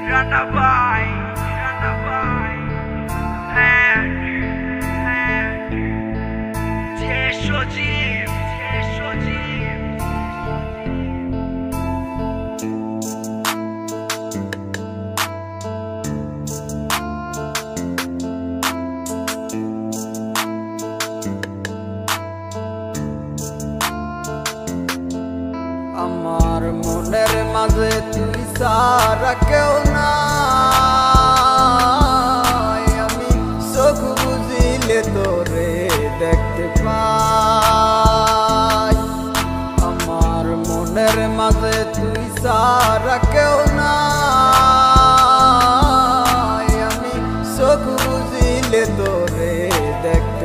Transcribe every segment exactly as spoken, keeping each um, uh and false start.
Rana Bhai, Rana Bhai, and and Jeshoji, Jeshoji. আমার মনের মাঝে তুই সারা কেউ নাই, আমি চোখ বুঝিলে তোরে দেখতে পাই। আমার মনের মাঝে তুই সারা কেউ নাই, আমি চোখ বুঝিলে তোরে দেখতে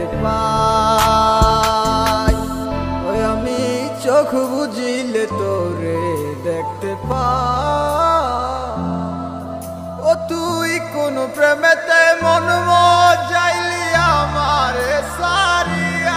পাই। ওই আমি চোখ বুঝিলে তোরে দেখতে পাই। ও তুই কোন প্রেমেতে মন মজাইলি আমার সারিয়া,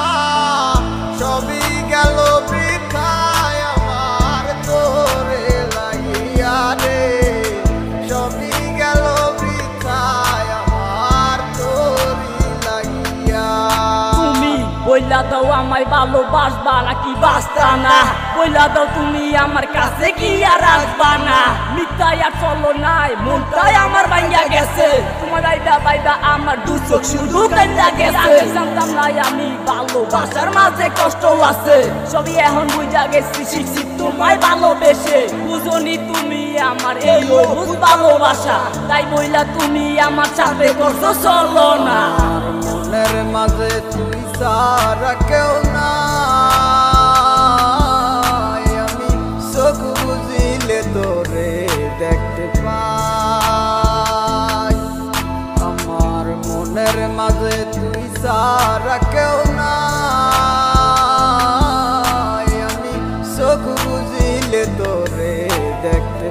সবই গেল বৃথায় আমার তোরে লাগিয়া রে, সবই গেল বৃথায় আমার তোরে লাগিয়া। তুমি বইলা দাও আমায় ভালোবাসবা নাকি বাসতা না, বইলা দাও তুমি আমার কাছে কি আর আসবা না। মিথ্যাই আর চলো নাই, মনটাই আমার ভাইয়া গেছে, তোমার আইবা বাইবা আমার দু চোখ শুধু কান্না গেছে। জানতাম না আমি ভালোবাসার মাঝে কষ্ট আছে, সবই এখন বুঝা গেছি শিখছি তোমায় ভালোবেসে। বুঝনি তুমি আমার এই অবুঝ ভালোবাসা, তাই বইলা তুমি আমার সাথে করছো চলো না। মনের মাঝে তুই সারা কেউ নাই, আমি চোখ বুঝিলে তোরে দেখতে পাই। আমার মনের মাঝে তুই সারা কেউ নাই, আমি চোখ বুঝিলে তোরে দেখতে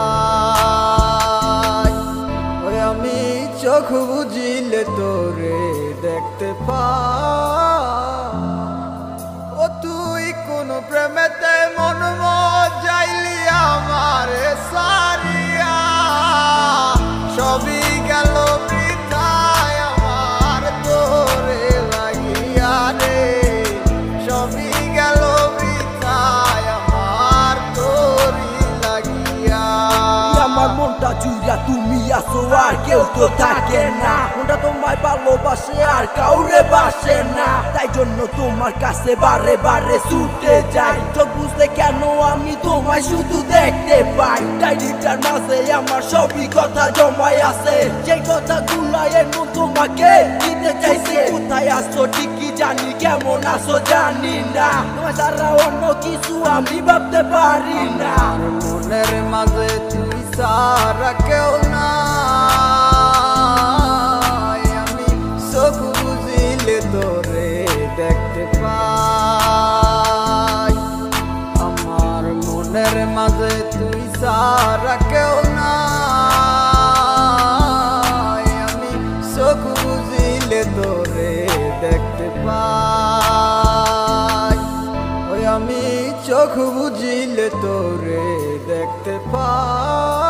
পাই। ওই আমি চোখ বুঝিলে তোরে দেখতে পাই। ও তুই কোন প্রেমেতে মন মজাইলি আমার সারিয়া, সবই গেল বৃথায় আমার তোরে লাগিয়া রে, সবই গেল বৃথায় আমার তোরে লাগিয়া। আমার মনটা জুড়া তুমি আসো আর কেউ তো থাকে না, মনটা তোমায় ভালোবাসে আর কাউরে বাসে না, তাই জন্য তোমার কাছে বারে বারে ছুটে যাই। চোখ বুঝলে কেন আমি তোমায় শুধু দেখতে পাই, ডায়েরিটার মাঝে আমার সবই কথা জমাই আছে, যে কথা গুলাই এমন তোমাকে দিতে চাইছে। কোথায় আসছো ঠিকই জানি, কেমন আসো জানি না, তোমার ছাড়া অন্য কিছু আমি ভাবতে পারি না। মনের মাঝে তুই সারা কেউ নাই, আমি চোখ বুঝিলে তোরে দেখতে পাই। আমার মনের মাঝে তুই সারা কেউ নাই, আমি চোখ বুঝিলে তোরে দেখতে পাই। ওই আমি চোখ বুঝিলে তোরে দেখতে পাই।